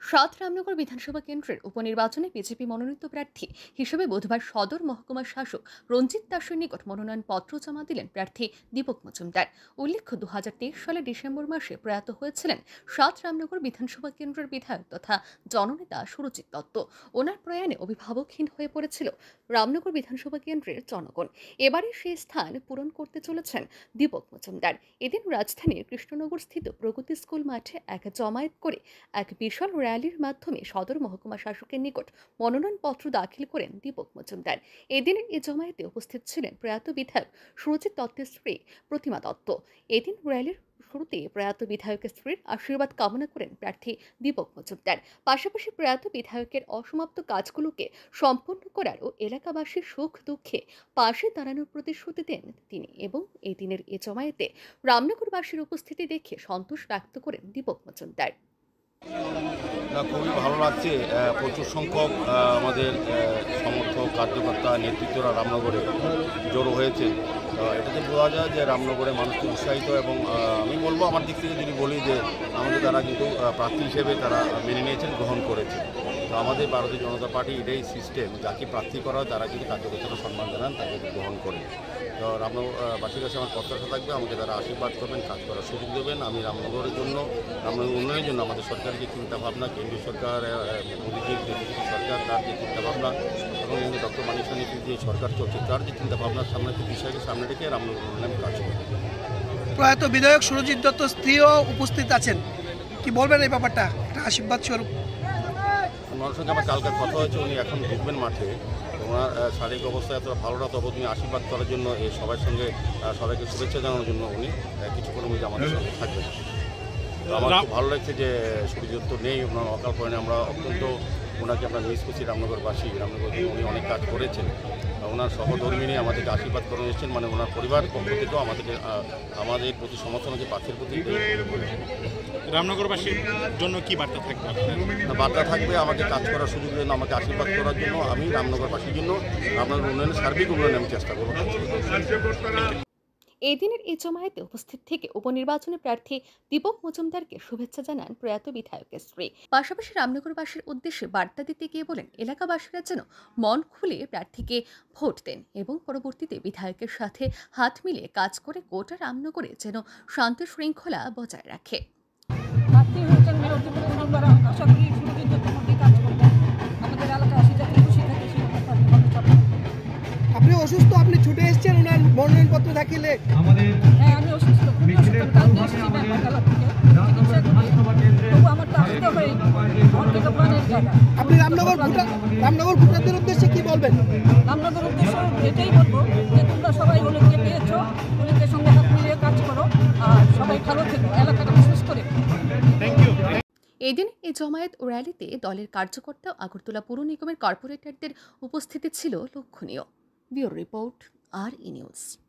সাত রামনগর বিধানসভা কেন্দ্রের উপনির্বাচনে বিজেপি মনোনীত প্রার্থী হিসেবে বুধবার সদর মহকুমা শাসক রঞ্জিত দাসের নিকট মনোনয়নপত্র জমা দিলেন প্রার্থী দীপক মজুমদার। উল্লেখ্য 2023 সালের ডিসেম্বর মাসে প্রয়াত হয়েছিলেন সাত রামনগর বিধানসভা কেন্দ্রের বিধায়ক তথা জননেতা সুরজিৎ দত্ত। ওনার প্রয়াণে অভিভাবকহীন হয়ে পড়েছিল রামনগর বিধানসভা কেন্দ্রের জনগণ। এবারে সেই স্থান পূরণ করতে চলেছেন দীপক মজুমদার। এদিন রাজধানীর কৃষ্ণনগর স্থিত প্রগতি স্কুল মাঠে এক জমায়েত করে এক বিশাল র্যালির মাধ্যমে সদর মহকুমা শাসকের নিকট মনোনয়নপত্র দাখিল করেন দীপক মজুমদার। এদিনের এই জমায়েতে উপস্থিত ছিলেন প্রয়াত বিধায়ক সুরজিৎ দত্তের স্ত্রী প্রতিমা দত্ত। এদিন র্যালির শুরুতে প্রয়াত বিধায়কের স্ত্রীর আশীর্বাদ কামনা করেন প্রার্থী দীপক মজুমদার। পাশাপাশি প্রয়াত বিধায়কের অসমাপ্ত কাজগুলোকে সম্পন্ন করার ও এলাকাবাসীর সুখ দুঃখে পাশে দাঁড়ানোর প্রতিশ্রুতি দেন তিনি। এবং এই দিনের এ জমায়েতে রামনগরবাসীর উপস্থিতি দেখে সন্তোষ ব্যক্ত করেন দীপক মজুমদার। খুবই ভালো লাগছে। প্রচুর সংখ্যক আমাদের সমর্থক কার্যকর্তা নেতৃত্বরা রামনগরে জড়ো হয়েছে। এটাতে বোঝা যায় যে রামনগরে মানুষ খুব উৎসাহিত এবং আমি বলবো আমার দিক থেকে যদি বলি যে আমাদের তারা কিন্তু প্রার্থী হিসেবে তারা মেনে নিয়েছেন, গ্রহণ করেছে। তো আমাদের ভারতীয় জনতা পার্টি এটাই সিস্টেম, যাকে প্রার্থী করা হয় তারা কিন্তু কার্যকর্তারা সম্মান জানান, তাকে গ্রহণ করে। তো রামনগরবাসীর কাছে আমার প্রত্যাশা থাকবে আমাকে তারা আশীর্বাদ করবেন, কাজ করার সুযোগ দেবেন। আমি রামনগরের জন্য, রামনগর উন্নয়নের জন্য আমাদের সরকারের যে চিন্তাভাবনা, কেন্দ্রীয় সরকার মোদীজির যে সরকার তার যে চিন্তাভাবনা এবং ডক্টর মানিক সানির যে সরকার চলছে তার যে চিন্তাভাবনার সামনে বিষয়কে সামনে রেখে রামনগর উন্নয়ন কাজ করবে। প্রয়াত বিধায়ক সুরজিৎ দত্ত স্ত্রীও উপস্থিত আছেন, কি বলবেন এই ব্যাপারটা একটা আশীর্বাদ স্বরূপ? ওনার সঙ্গে আমার কালকে কথা হয়েছে, উনি এখন ঢুকবেন মাঠে। ওনার শারীরিক অবস্থা এতটা ভালো না, তবে উনি আশীর্বাদ করার জন্য এই সবার সঙ্গে সবাইকে শুভেচ্ছা জানানোর জন্য উনি কিছুক্ষণের মধ্যে আমাদের সঙ্গে থাকবেন। তো আমার খুব ভালো লাগছে যে সুরজিৎ দত্ত নেই, ওনার অকাল পয়েন্টে আমরা অত্যন্ত ওনাকে আমরা মিস করছি। রামনগরবাসী, রামনগরে উনি অনেক কাজ করেছেন। ওনার সহধর্মিনী আমাদেরকে আশীর্বাদ করে এসেছেন, মানে ওনার পরিবার পক্ষ থেকেও আমাদেরকে আমাদের প্রতি সমর্থন আছে, প্রার্থীর প্রতি। রামনগরবাসীর জন্য কি বার্তা থাকবে? বার্তা থাকবে আমাকে কাজ করার সুযোগ দেন, আমাকে আশীর্বাদ করার জন্য। আমি রামনগরবাসীর জন্য রামনগর উন্নয়নের সার্বিক উন্নয়নে আমি চেষ্টা করব। এই দিনের এই জমায়েতে উপস্থিত থেকে উপনির্বাচনে প্রার্থী দীপক মজুমদারকে শুভেচ্ছা জানান প্রয়াত বিধায়কের স্ত্রী। পাশাপাশি রামনগরবাসীর উদ্দেশ্যে বার্তা দিতে গিয়ে বলেন এলাকাবাসীরা যেন মন খুলে প্রার্থীকে ভোট দেন এবং পরবর্তীতে বিধায়কের সাথে হাত মিলিয়ে কাজ করে গোটা রামনগরে যেন শান্তি শৃঙ্খলা বজায় রাখে। আপনি অসুস্থ, আপনি ছুটে এসেছেন ওনার মনোনয়নপত্র দাখিলে? হ্যাঁ, আমি অসুস্থ। আপনি রামনগর ভোটারদের উদ্দেশ্যে কি বলবেন? রামনগর উদ্দেশ্য এটাই বলবো যে তোমরা সবাই ওনাকে পেয়েছো, ওনাদের সঙ্গে হাত মিলিয়ে কাজ করো আর সবাই ভালো থেকো, এলাকাটা বিশেষ করে। এদিন এই জমায়েত ও র্যালিতে দলের কার্যকর্তা ও আগরতলা পুর নিগমের কর্পোরেটরদের উপস্থিতি ছিল লক্ষণীয়। Bureau report, R E news.